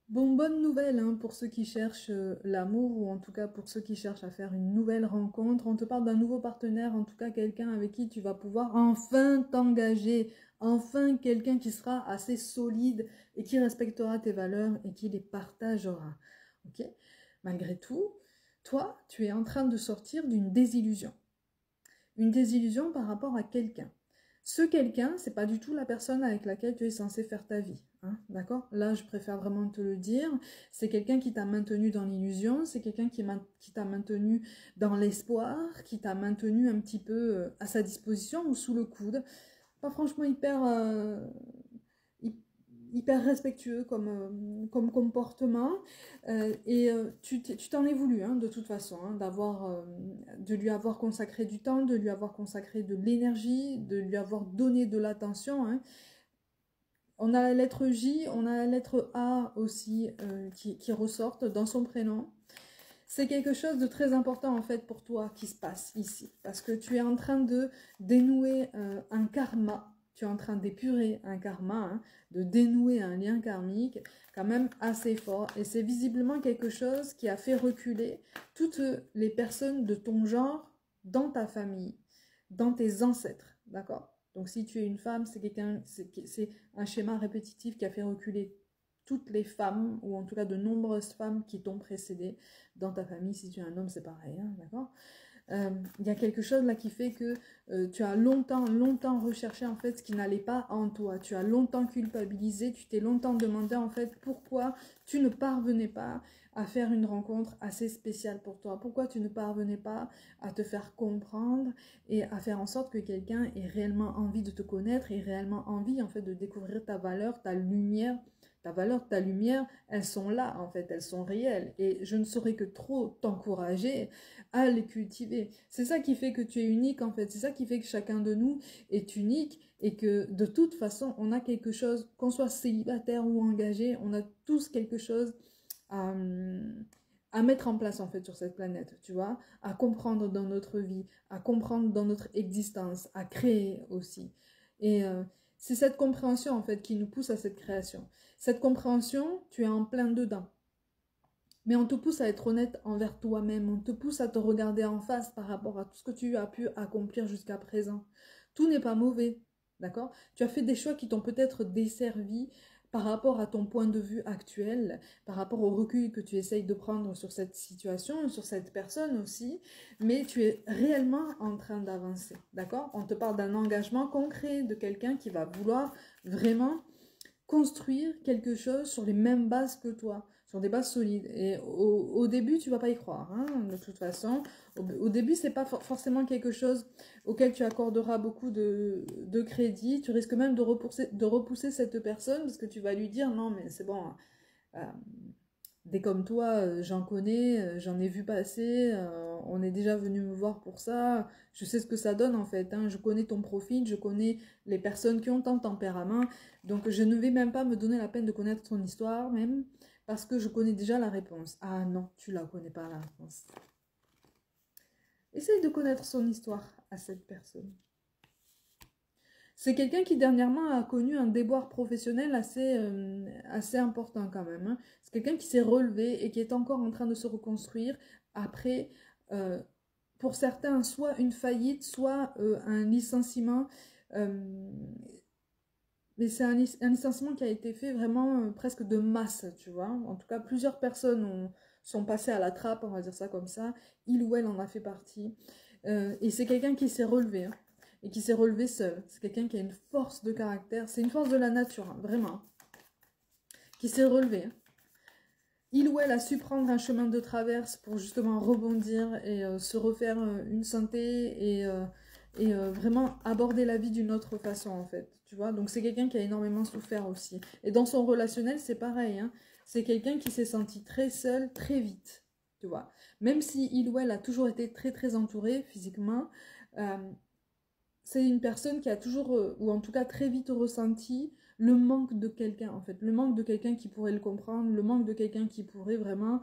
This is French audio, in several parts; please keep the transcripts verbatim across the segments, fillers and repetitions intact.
Bon, bonne nouvelle hein, pour ceux qui cherchent euh, l'amour ou en tout cas pour ceux qui cherchent à faire une nouvelle rencontre. On te parle d'un nouveau partenaire, en tout cas quelqu'un avec qui tu vas pouvoir enfin t'engager, enfin quelqu'un qui sera assez solide et qui respectera tes valeurs et qui les partagera. Ok? Malgré tout, toi, tu es en train de sortir d'une désillusion. Une désillusion par rapport à quelqu'un. Ce quelqu'un, c'est pas du tout la personne avec laquelle tu es censé faire ta vie. Hein, d'accord? Là, je préfère vraiment te le dire. C'est quelqu'un qui t'a maintenu dans l'illusion, c'est quelqu'un qui, qui t'a maintenu dans l'espoir, qui t'a maintenu un petit peu euh, à sa disposition ou sous le coude. Pas franchement hyper, euh, hyper respectueux comme, euh, comme comportement euh, et euh, tu t'en es voulu hein, de toute façon hein, d'avoir euh, de lui avoir consacré du temps, de lui avoir consacré de l'énergie, de lui avoir donné de l'attention hein. On a la lettre J, on a la lettre A aussi euh, qui, qui ressortent dans son prénom. C'est quelque chose de très important en fait pour toi qui se passe ici parce que tu es en train de dénouer euh, un karma. Tu es en train d'épurer un karma, hein, de dénouer un lien karmique quand même assez fort. Et c'est visiblement quelque chose qui a fait reculer toutes les personnes de ton genre dans ta famille, dans tes ancêtres. D'accord? Donc si tu es une femme, c'est quelqu'un, c'est un schéma répétitif qui a fait reculer toutes les femmes, ou en tout cas de nombreuses femmes qui t'ont précédé dans ta famille. Si tu es un homme, c'est pareil, hein, d'accord? Euh, il y a quelque chose là qui fait que euh, tu as longtemps, longtemps recherché en fait ce qui n'allait pas en toi. Tu as longtemps culpabilisé, tu t'es longtemps demandé en fait pourquoi tu ne parvenais pas à faire une rencontre assez spéciale pour toi. Pourquoi tu ne parvenais pas à te faire comprendre et à faire en sorte que quelqu'un ait réellement envie de te connaître et réellement envie en fait de découvrir ta valeur, ta lumière. Ta valeur, ta lumière, elles sont là en fait, elles sont réelles. Et je ne saurais que trop t'encourager à les cultiver. C'est ça qui fait que tu es unique en fait, c'est ça qui fait que chacun de nous est unique et que de toute façon on a quelque chose, qu'on soit célibataire ou engagé, on a tous quelque chose à, à mettre en place en fait sur cette planète, tu vois, à comprendre dans notre vie, à comprendre dans notre existence, à créer aussi. Et euh, c'est cette compréhension en fait qui nous pousse à cette création. Cette compréhension, tu es en plein dedans. Mais on te pousse à être honnête envers toi-même, on te pousse à te regarder en face par rapport à tout ce que tu as pu accomplir jusqu'à présent. Tout n'est pas mauvais, d'accord? Tu as fait des choix qui t'ont peut-être desservi par rapport à ton point de vue actuel, par rapport au recul que tu essayes de prendre sur cette situation, sur cette personne aussi, mais tu es réellement en train d'avancer, d'accord? On te parle d'un engagement concret de quelqu'un qui va vouloir vraiment construire quelque chose sur les mêmes bases que toi, sur des bases solides. Et au, au début, tu vas pas y croire, hein, de toute façon. Au, au début, c'est pas for forcément quelque chose auquel tu accorderas beaucoup de, de crédit. Tu risques même de repousser, de repousser cette personne parce que tu vas lui dire non, mais c'est bon. Euh, Des comme toi, euh, j'en connais, euh, j'en ai vu passer, euh, on est déjà venu me voir pour ça, je sais ce que ça donne en fait, hein, je connais ton profil, je connais les personnes qui ont tant de tempérament, donc je ne vais même pas me donner la peine de connaître ton histoire même, parce que je connais déjà la réponse. Ah non, tu la connais pas la réponse. Essaye de connaître son histoire à cette personne. C'est quelqu'un qui dernièrement a connu un déboire professionnel assez, euh, assez important quand même, hein. C'est quelqu'un qui s'est relevé et qui est encore en train de se reconstruire après, euh, pour certains, soit une faillite, soit euh, un licenciement. Euh, mais c'est un, un, licenciement qui a été fait vraiment euh, presque de masse, tu vois. En tout cas, plusieurs personnes ont, sont passées à la trappe, on va dire ça comme ça. Il ou elle en a fait partie. Euh, et c'est quelqu'un qui s'est relevé, hein, et qui s'est relevé seul. C'est quelqu'un qui a une force de caractère. C'est une force de la nature, hein, vraiment. Qui s'est relevé. Hein. Il ou elle a su prendre un chemin de traverse pour justement rebondir et euh, se refaire euh, une santé et, euh, et euh, vraiment aborder la vie d'une autre façon en fait. Tu vois, donc c'est quelqu'un qui a énormément souffert aussi. Et dans son relationnel, c'est pareil. Hein. C'est quelqu'un qui s'est senti très seul très vite. Tu vois, même si il ou elle a toujours été très très entouré physiquement, euh, c'est une personne qui a toujours, euh, ou en tout cas très vite ressenti, le manque de quelqu'un, en fait. Le manque de quelqu'un qui pourrait le comprendre, le manque de quelqu'un qui pourrait vraiment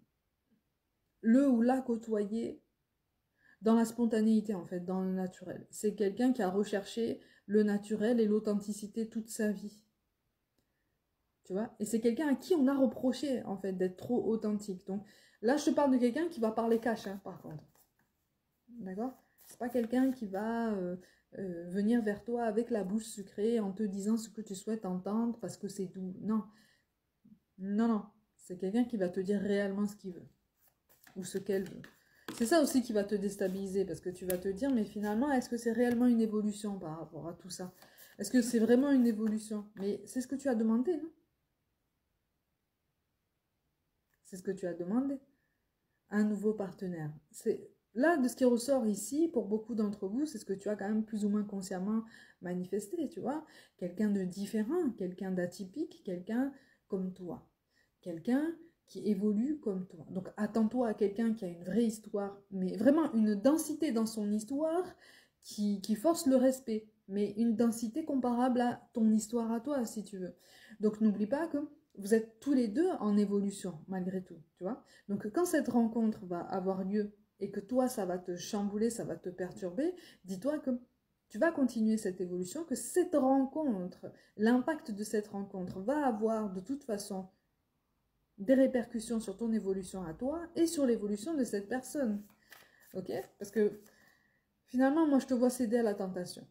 le ou la côtoyer dans la spontanéité, en fait, dans le naturel. C'est quelqu'un qui a recherché le naturel et l'authenticité toute sa vie. tu vois. Et c'est quelqu'un à qui on a reproché, en fait, d'être trop authentique. Donc là, je te parle de quelqu'un qui va parler cash, hein, par contre. D'accord? C'est pas quelqu'un qui va euh, euh, venir vers toi avec la bouche sucrée en te disant ce que tu souhaites entendre parce que c'est doux. Non. Non, non. C'est quelqu'un qui va te dire réellement ce qu'il veut. Ou ce qu'elle veut. C'est ça aussi qui va te déstabiliser parce que tu vas te dire, mais finalement, est-ce que c'est réellement une évolution par rapport à tout ça? Est-ce que c'est vraiment une évolution? Mais c'est ce que tu as demandé, non? C'est ce que tu as demandé. Un nouveau partenaire. C'est là, de ce qui ressort ici, pour beaucoup d'entre vous, c'est ce que tu as quand même plus ou moins consciemment manifesté, tu vois. Quelqu'un de différent, quelqu'un d'atypique, quelqu'un comme toi. Quelqu'un qui évolue comme toi. Donc attends-toi à quelqu'un qui a une vraie histoire, mais vraiment une densité dans son histoire qui, qui force le respect, mais une densité comparable à ton histoire à toi, si tu veux. Donc n'oublie pas que vous êtes tous les deux en évolution, malgré tout, tu vois. Donc quand cette rencontre va avoir lieu et que toi, ça va te chambouler, ça va te perturber, dis-toi que tu vas continuer cette évolution, que cette rencontre, l'impact de cette rencontre va avoir de toute façon des répercussions sur ton évolution à toi et sur l'évolution de cette personne. Ok? Parce que finalement, moi, je te vois céder à la tentation.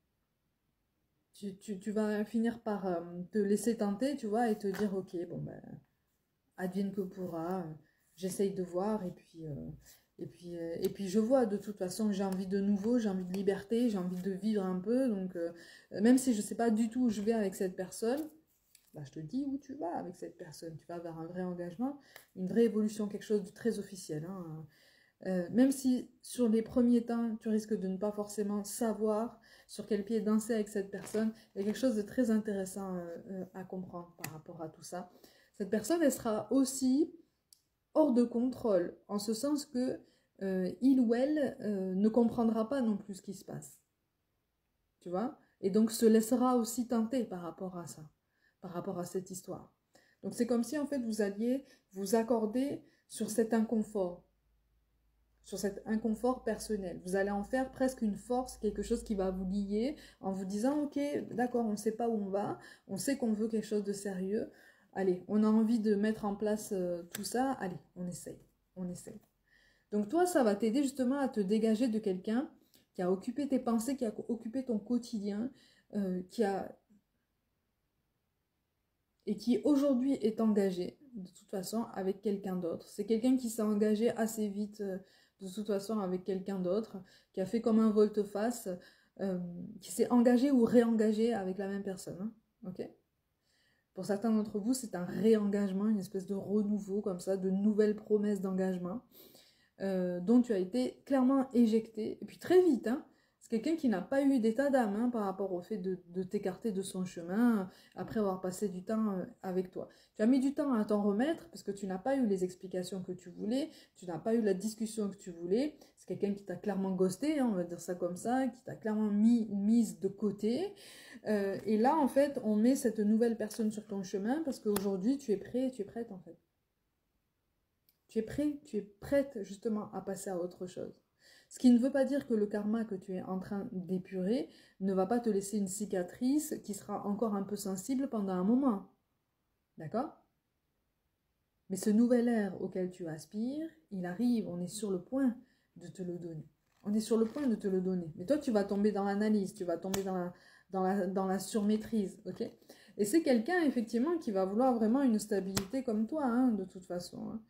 Tu, tu, tu vas finir par euh, te laisser tenter, tu vois, et te dire, ok, bon, ben, advienne que pourra, euh, j'essaye de voir, et puis, euh, et, puis, euh, et puis je vois, de toute façon, j'ai envie de nouveau, j'ai envie de liberté, j'ai envie de vivre un peu, donc euh, même si je ne sais pas du tout où je vais avec cette personne, bah, je te dis où tu vas avec cette personne. Tu vas vers un vrai engagement, une vraie évolution, quelque chose de très officiel. Hein. Euh, même si sur les premiers temps, tu risques de ne pas forcément savoir sur quel pied danser avec cette personne, il y a quelque chose de très intéressant euh, euh, à comprendre par rapport à tout ça. Cette personne, elle sera aussi hors de contrôle, en ce sens que euh, il ou elle euh, ne comprendra pas non plus ce qui se passe. Tu vois? Et donc se laissera aussi tenter par rapport à ça, par rapport à cette histoire. Donc c'est comme si en fait vous alliez vous accorder sur cet inconfort, sur cet inconfort personnel. Vous allez en faire presque une force, quelque chose qui va vous lier en vous disant ok, d'accord, on ne sait pas où on va, on sait qu'on veut quelque chose de sérieux, allez, on a envie de mettre en place euh, tout ça, allez, on essaye, on essaye. Donc toi, ça va t'aider justement à te dégager de quelqu'un qui a occupé tes pensées, qui a occupé ton quotidien, euh, qui a et qui aujourd'hui est engagé de toute façon avec quelqu'un d'autre. C'est quelqu'un qui s'est engagé assez vite euh, de toute façon avec quelqu'un d'autre, qui a fait comme un volte-face, euh, qui s'est engagé ou réengagé avec la même personne. Hein, ok ? Pour certains d'entre vous, c'est un réengagement, une espèce de renouveau comme ça, de nouvelles promesses d'engagement. Euh, dont tu as été clairement éjecté, et puis très vite, hein, c'est quelqu'un qui n'a pas eu d'état d'âme hein, par rapport au fait de, de t'écarter de son chemin euh, après avoir passé du temps euh, avec toi. Tu as mis du temps à t'en remettre parce que tu n'as pas eu les explications que tu voulais, tu n'as pas eu la discussion que tu voulais, c'est quelqu'un qui t'a clairement ghosté, hein, on va dire ça comme ça, qui t'a clairement mis, mise de côté, euh, et là en fait on met cette nouvelle personne sur ton chemin parce qu'aujourd'hui tu es prêt, tu es prête en fait. Tu es prêt, tu es prête justement à passer à autre chose. Ce qui ne veut pas dire que le karma que tu es en train d'épurer ne va pas te laisser une cicatrice qui sera encore un peu sensible pendant un moment. D'accord? Mais ce nouvel air auquel tu aspires, il arrive, on est sur le point de te le donner. On est sur le point de te le donner. Mais toi, tu vas tomber dans l'analyse, tu vas tomber dans la, dans la, dans la surmaîtrise. Ok? Et c'est quelqu'un, effectivement, qui va vouloir vraiment une stabilité comme toi, hein, de toute façon. Hein.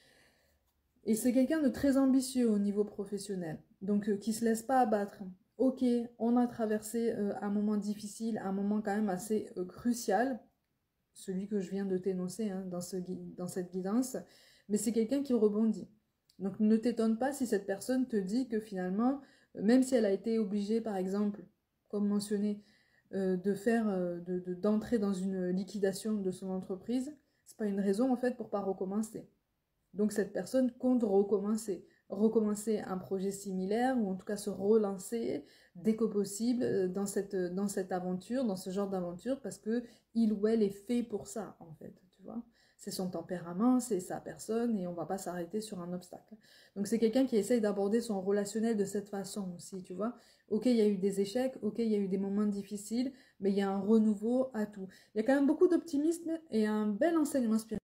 Et c'est quelqu'un de très ambitieux au niveau professionnel, donc euh, qui ne se laisse pas abattre. Ok, on a traversé euh, un moment difficile, un moment quand même assez euh, crucial, celui que je viens de t'énoncer hein, dans, ce, dans cette guidance, mais c'est quelqu'un qui rebondit. Donc ne t'étonne pas si cette personne te dit que finalement, euh, même si elle a été obligée par exemple, comme mentionné, euh, de faire, euh, de, de, d'entrer dans une liquidation de son entreprise, c'est pas une raison en fait pour pas recommencer. Donc cette personne compte recommencer, recommencer un projet similaire ou en tout cas se relancer dès que possible dans cette, dans cette aventure, dans ce genre d'aventure parce que il ou elle est fait pour ça en fait, tu vois. c'est son tempérament, c'est sa personne et on va pas s'arrêter sur un obstacle. Donc c'est quelqu'un qui essaye d'aborder son relationnel de cette façon aussi, tu vois. Ok, il y a eu des échecs, ok, il y a eu des moments difficiles, mais il y a un renouveau à tout. Il y a quand même beaucoup d'optimisme et un bel enseignement spirituel.